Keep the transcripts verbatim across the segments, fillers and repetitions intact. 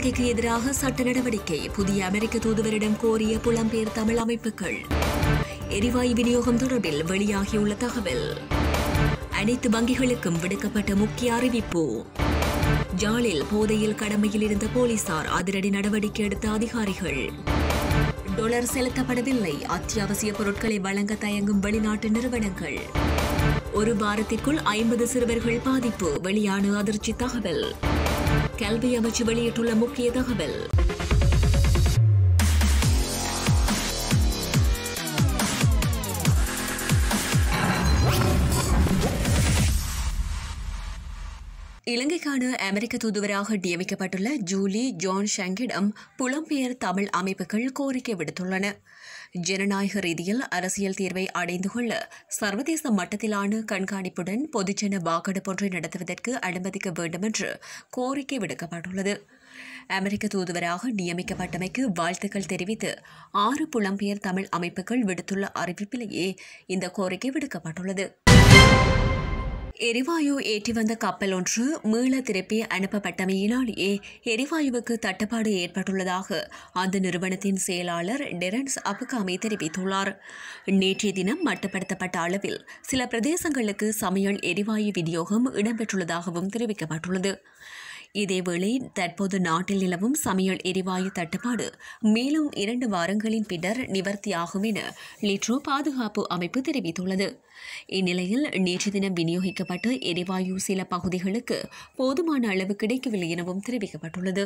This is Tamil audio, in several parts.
இலங்கைக்கு எதிராக சட்ட நடவடிக்கை, புதிய அமெரிக்க தூதுவரிடம் கோரிய புலம்பெயர் தமிழ் அமைப்புகள். எரிவாயு விநியோகம் தொடர்பில் வெளியாகியுள்ள தகவல். அனைத்து வங்கிகளுக்கும் விடுக்கப்பட்ட முக்கிய அறிவிப்பு. ஜாலில் போதையில் கடமையில் இருந்த போலீசார் அதிரடி நடவடிக்கை எடுத்த அதிகாரிகள். டாலர் செலுத்தப்படவில்லை, அத்தியாவசிய பொருட்களை வழங்க தயங்கும் வெளிநாட்டு நிறுவனங்கள். ஒரு வாரத்திற்குள் ஐம்பது சிறுவர்கள் பாதிப்பு, வெளியான அதிர்ச்சி தகவல். கல்வி அமைச்சு வெளியிட்டுள்ள முக்கிய தகவல். இலங்கைக்கான அமெரிக்க தூதுவராக நியமிக்கப்பட்டுள்ள ஜூலி ஜான் ஷங்கிடம் புலம்பெயர் தமிழ் அமைப்புகள் கோரிக்கை விடுத்துள்ளன. ஜனநாயக ரீதியில் அரசியல் தீர்வை அடைந்து கொள்ள சர்வதேச மட்டத்திலான கண்காணிப்புடன் பொதுஜன வாக்கெடுப்பு ஒன்றை நடத்துவதற்கு அனுமதிக்க வேண்டும் என்று கோரிக்கை விடுக்கப்பட்டுள்ளது. அமெரிக்க தூதுவராக நியமிக்கப்பட்டமைக்கு வாழ்த்துக்கள் தெரிவித்து ஆறு புலம்பெயர் தமிழ் அமைப்புகள் விடுத்துள்ள அறிவிப்பிலேயே இந்த கோரிக்கை விடுக்கப்பட்டுள்ளது. எரிவாயு ஏற்றி வந்த கப்பல் ஒன்று மீள திருப்பி அனுப்பப்பட்டமையினாலேயே எரிவாயுவுக்கு தட்டுப்பாடு ஏற்பட்டுள்ளதாக அந்த நிறுவனத்தின் செயலாளர் டெரன்ஸ் அபுகாமி தெரிவித்துள்ளார். நேற்றைய தினம் மட்டுப்படுத்தப்பட்ட அளவில் சில பிரதேசங்களுக்கு சமையல் எரிவாயு விநியோகம் இடம்பெற்றுள்ளதாகவும் தெரிவிக்கப்பட்டுள்ளது. இதேவேளை தற்போது நாட்டில் நிலவும் சமையல் எரிவாயு தட்டுப்பாடு மேலும் இரண்டு வாரங்களின் பின்னர் நிவர்த்தியாகும் என லிட்ரோ பாதுகாப்பு அமைப்பு தெரிவித்துள்ளது. இந்நிலையில் நேற்று தினம் விநியோகிக்கப்பட்ட எரிவாயு சில பகுதிகளுக்கு போதுமான அளவு கிடைக்கவில்லை எனவும் தெரிவிக்கப்பட்டுள்ளது.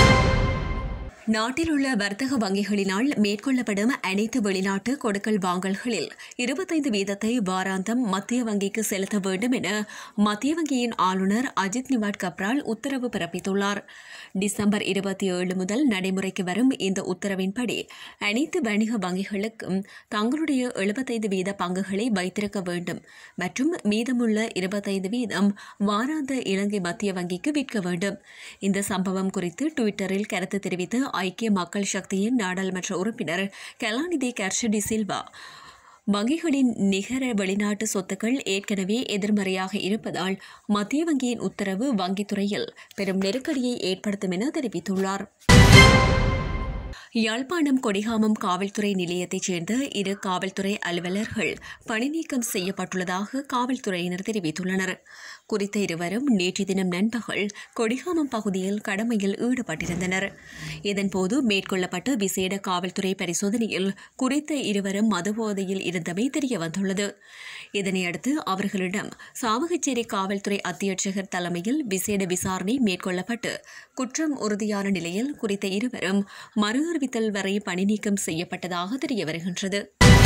நாட்டில் உள்ள வர்த்தக வங்கிகளினால் மேற்கொள்ளப்படும் அனைத்து வெளிநாட்டு கொடுக்கல் வாங்கல்களில் இருபத்தைந்து வீதத்தை வாராந்தம் மத்திய வங்கிக்கு செலுத்த வேண்டும் என மத்திய வங்கியின் ஆளுநர் அஜித் நிவாட் கப்ரால் உத்தரவு பிறப்பித்துள்ளார். டிசம்பர் இருபத்தி ஏழு முதல் நடைமுறைக்கு வரும் இந்த உத்தரவின்படி அனைத்து வணிக வங்கிகளுக்கும் தங்களுடைய எழுபத்தைந்து வீத பங்குகளை வைத்திருக்க வேண்டும் மற்றும் மீதமுள்ள இருபத்தைந்து வீதம் வாராந்த இலங்கை மத்திய வங்கிக்கு விற்க வேண்டும். இந்த சம்பவம் குறித்து டுவிட்டரில் கருத்து தெரிவித்து ஐக்கிய மக்கள் சக்தியின் நாடாளுமன்ற உறுப்பினர் கலாநிதி கர்ஷடி சில்வா, வங்கிகளின் நிகர வெளிநாட்டு சொத்துக்கள் ஏற்கனவே எதிர்மறையாக இருப்பதால் மத்திய வங்கியின் உத்தரவு வங்கித்துறையில் பெரும் நெருக்கடியை ஏற்படுத்தும் என தெரிவித்துள்ளார். யாழ்ப்பாணம் கொடிகாமம் காவல்துறை நிலையத்தைச் சேர்ந்த இரு காவல்துறை அலுவலர்கள் பணிநீக்கம் செய்யப்பட்டுள்ளதாக காவல்துறையினர் தெரிவித்துள்ளனர். குறித்த இருவரும் நேற்று தினம் நண்பகல் கொடிகாமம் பகுதியில் கடமையில் ஈடுபட்டிருந்தனர். இதன்போது மேற்கொள்ளப்பட்ட விசேட காவல்துறை பரிசோதனையில் குறித்த இருவரும் மதுபோதையில் இருந்தமை தெரியவந்துள்ளது. இதனையடுத்து அவர்களிடம் சாவகச்சேரி காவல்துறை அத்தியட்சகர் தலைமையில் விசேட விசாரணை மேற்கொள்ளப்பட்டு குற்றம் உறுதியான நிலையில் குறித்த இருவரும் மறு அறிவித்தல் வரை பணிநீக்கம் செய்யப்பட்டதாக தெரியவருகின்றது.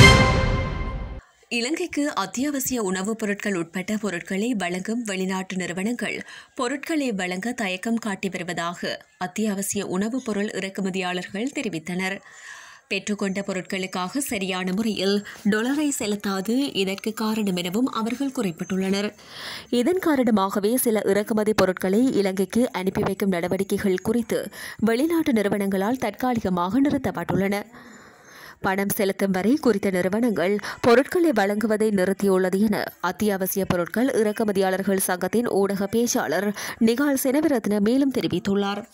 இலங்கைக்கு அத்தியாவசிய உணவுப் பொருட்கள் உட்பட்ட பொருட்களை வழங்கும் வெளிநாட்டு நிறுவனங்கள் பொருட்களை வழங்க தயக்கம் காட்டி வருவதாக அத்தியாவசிய உணவுப் பொருள் இறக்குமதியாளர்கள் தெரிவித்தனர். பெற்றுக்கொண்ட பொருட்களுக்காக சரியான முறையில் டொலரை செலுத்தாது இதற்கு காரணம் எனவும் அவர்கள் குறிப்பிட்டுள்ளனர். இதன் காரணமாகவே சில இறக்குமதி பொருட்களை இலங்கைக்கு அனுப்பி வைக்கும் நடவடிக்கைகள் குறித்து வெளிநாட்டு நிறுவனங்களால் தற்காலிகமாக நிறுத்தப்பட்டுள்ளன. பணம் செலுத்தும் வரை குறித்த நிறுவனங்கள் பொருட்களை வழங்குவதை நிறுத்தியுள்ளது என அத்தியாவசிய பொருட்கள் இறக்குமதியாளர்கள் சங்கத்தின் ஊடக பேச்சாளர் நிகால் செனவிரத்ன மேலும் தெரிவித்துள்ளார்.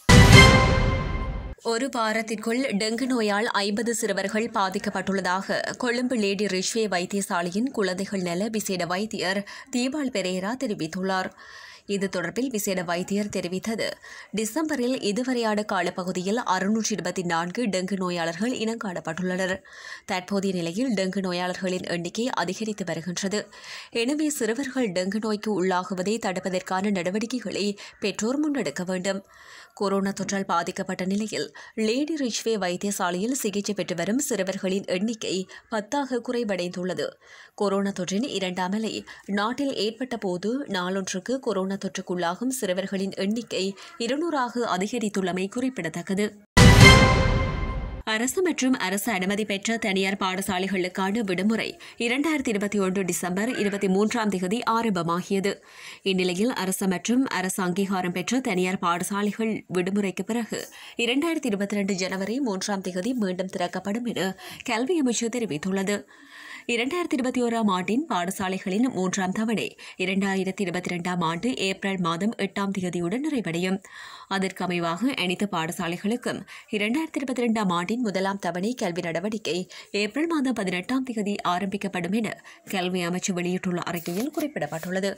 ஒரு வாரத்திற்குள் டெங்கு நோயால் ஐம்பது சிறுவர்கள் பாதிக்கப்பட்டுள்ளதாக கொழும்பு லேடி ரிஷ்வே வைத்தியசாலையின் குழந்தைகள் நல விசேட வைத்தியர் தீபால் பெரேரா தெரிவித்துள்ளார். இது தொடர்பில் விசேட வைத்தியர் தெரிவித்தது, டிசம்பரில் இதுவரையான காலப்பகுதியில் அறுநூற்றி இருபத்தி நான்கு டெங்கு நோயாளர்கள் இனங்காணப்பட்டுள்ளனர். தற்போதைய நிலையில் டெங்கு நோயாளர்களின் எண்ணிக்கை அதிகரித்து வருகின்றது. எனவே சிறுவர்கள் டெங்கு நோய்க்கு உள்ளாகுவதை தடுப்பதற்கான நடவடிக்கைகளை பெற்றோர் முன்னெடுக்க வேண்டும். கொரோனா தொற்றால் பாதிக்கப்பட்ட நிலையில் லேடி ரிச்வே வைத்தியசாலையில் சிகிச்சை பெற்று வரும் சிறுவர்களின் எண்ணிக்கை பத்தாக குறைவடைந்துள்ளது. கொரோனா தொற்றின் இரண்டாம் அலை நாட்டில் ஏற்பட்ட போது நாளொன்றுக்கு கொரோனா தொற்றுக்குள்ளாகும் சிறுவர்களின் எண்ணிக்கை இருநூறாக அதிகரித்துள்ளமை குறிப்பிடத்தக்கது. அரசு மற்றும் அரசு அனுமதி பெற்ற தனியார் பாடசாலைகளுக்கான விடுமுறை இரண்டாயிரத்தி இருபத்தி ஒன்று டிசம்பர் இருபத்தி மூன்றாம் தேதி ஆரம்பமாகியது. இந்நிலையில் அரசு மற்றும் அரசு அங்கீகாரம் பெற்ற தனியார் பாடசாலைகள் விடுமுறைக்கு பிறகு இரண்டாயிரத்தி இருபத்தி இரண்டு ஜனவரி மூன்றாம் தேதி மீண்டும் திறக்கப்படும் என கல்வி அமைச்சு தெரிவித்துள்ளது. இரண்டாயிரத்தி இருபத்தி ஓராம் ஆண்டின் பாடசாலைகளின் மூன்றாம் தவணை இரண்டாயிரத்தி இருபத்தி இரண்டாம் ஆண்டு ஏப்ரல் மாதம் எட்டாம் தேதியுடன் நிறைவடையும். அதற்கு அமைவாக அனைத்து பாடசாலைகளுக்கும் இரண்டாயிரத்தி இருபத்தி இரண்டாம் ஆண்டின் முதலாம் தவணை கல்வி நடவடிக்கை ஏப்ரல் மாதம் பதினெட்டாம் தேதி ஆரம்பிக்கப்படும் என கல்வி அமைச்சு வெளியிட்டுள்ள அறிக்கையில் குறிப்பிடப்பட்டுள்ளது.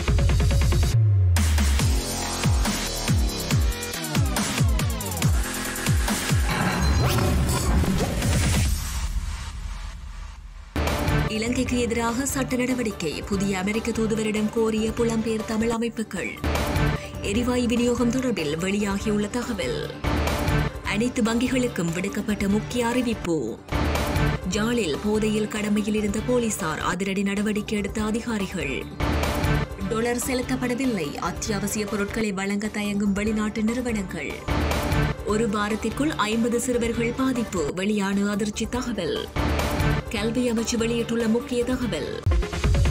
இலங்கைக்கு எதிராக சட்ட நடவடிக்கை, புதிய அமெரிக்க தூதுவரிடம் கோரிய புலம்பெயர் தமிழ் அமைப்புகள். எரிவாயு விநியோகம் தொடர்பில் வெளியாகியுள்ள தகவல். அனைத்து வங்கிகளுக்கும் விடுக்கப்பட்ட முக்கிய அறிவிப்பு. ஜாலில் போதையில் கடமையில் இருந்த போலீசார் அதிரடி நடவடிக்கை எடுத்த அதிகாரிகள். டாலர் செலுத்தப்படவில்லை, அத்தியாவசிய பொருட்களை வழங்க தயங்கும் வெளிநாட்டு நிறுவனங்கள். ஒரு வாரத்திற்குள் ஐம்பது சிறுவர்கள் பாதிப்பு, வெளியான அதிர்ச்சி தகவல். கல்வி அமைச்சு வெளியிட்டுள்ள முக்கிய தகவல்.